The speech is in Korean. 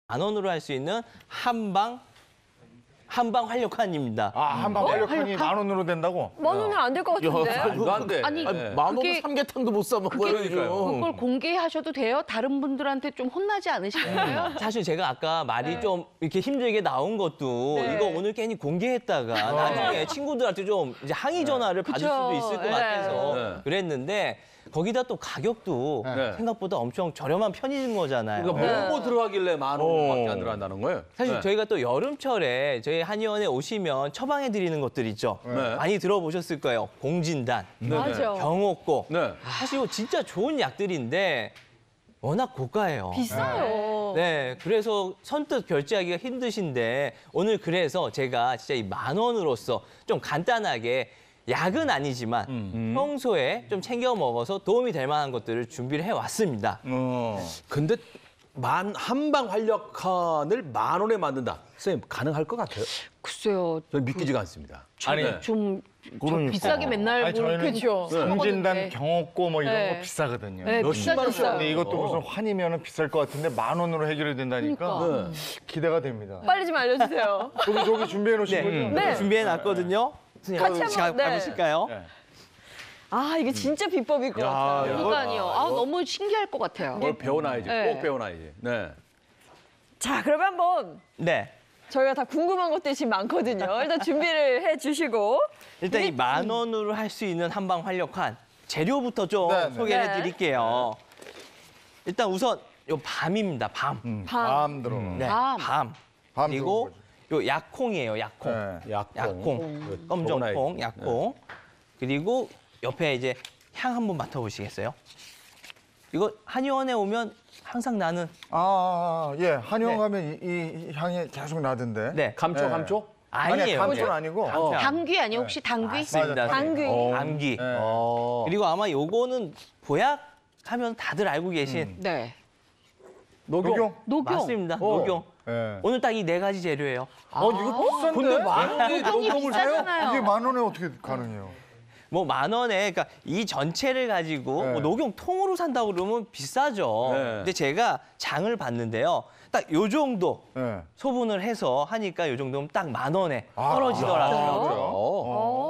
1,000원으로 할 수 있는 한방 활력환입니다. 아, 한방 활력환이 10,000원으로 된다고? 10,000원은 안 될 것 같은데. 말도 안 돼. 아니, 네. 10,000원은 삼계탕도 못 사 먹어요. 그걸 공개하셔도 돼요? 다른 분들한테 좀 혼나지 않으실까요? 사실 제가 아까 말이 네. 좀 이렇게 힘들게 나온 것도 네. 이거 오늘 괜히 공개했다가 나중에 친구들한테 좀 이제 항의 전화를 받을 그쵸. 수도 있을 것 네. 같아서 네. 그랬는데 거기다 또 가격도 네. 생각보다 엄청 저렴한 편인 거잖아요. 그러니까 뭐 들어가길래 10,000원밖에 안 들어간다는 거예요? 사실 네. 저희가 또 여름철에 저희 한의원에 오시면 처방해 드리는 것들 있죠. 네. 많이 들어보셨을 거예요. 공진단, 맞아. 경옥고. 네. 사실 이거 진짜 좋은 약들인데 워낙 고가예요. 비싸요. 네, 그래서 선뜻 결제하기가 힘드신데 오늘 그래서 제가 진짜 이 10,000원으로서 좀 간단하게 약은 아니지만 평소에 좀 챙겨 먹어서 도움이 될 만한 것들을 준비를 해왔습니다. 근데 한방 활력환을 10,000원에 만든다. 선생님, 가능할 것 같아요? 글쎄요. 저는 믿기지가 않습니다. 아니, 네. 좀 그러니까. 비싸게 맨날 아니, 저희는 그죠. 공진단, 경옥고 뭐 이런 네. 거 비싸거든요. 네, 몇십만 원씩 비싸졌어요. 근데 이것도 무슨 환이면 비쌀 것 같은데 10,000원으로 해결이 된다니까 그러니까. 기대가 됩니다. 빨리 좀 알려주세요. 저기 준비해 놓으신 거죠? 네. 준비해 놨거든요. 같이 한번, 네. 가보실까요? 네. 아, 이게 진짜 비법일 것 같아요. 그러니까요. 너무 신기할 것 같아요. 뭘 배워놔야지. 네. 꼭 배워놔야지. 네. 자, 그러면 한번 네. 저희가 다 궁금한 것들이 지금 많거든요. 일단 준비를 해주시고. 일단 이 10,000원으로 할 수 있는 한방 활력환 재료부터 좀 네, 네. 소개를 네. 해드릴게요. 일단 우선 요 밤입니다. 밤. 밤 들어. 네, 밤. 밤. 밤 그리고 들어온 요 약콩이에요. 약콩. 네. 약콩. 검정콩, 약콩. 그리고 옆에 이제 향 한번 맡아보시겠어요? 이거 한의원에 오면 항상 나는 예. 한의원 네. 가면 이 향이 계속 나던데. 네. 감초, 네. 감초? 아니에요. 감초는 아니고. 감초. 당귀 아니에요? 혹시 당귀? 맞습니다. 당귀. 감기. 네. 그리고 아마 요거는 보약 하면 다들 알고 계신 네. 녹용. 녹용. 맞습니다. 녹용. 예. 오늘 딱 이 네 가지 재료예요. 이거 비싼데? 근데 10,000원에 녹용이 녹용을 사요? 비싸잖아요. 이게 10,000원에 어떻게 가능해요? 뭐 10,000원에 그러니까 이 전체를 가지고 네. 뭐 녹용 통으로 산다고 그러면 비싸죠. 네. 근데 제가 장을 봤는데요. 딱 요 정도 예. 소분을 해서 하니까 요 정도면 딱 10,000원에 아, 떨어지더라고요. 그래요? 어.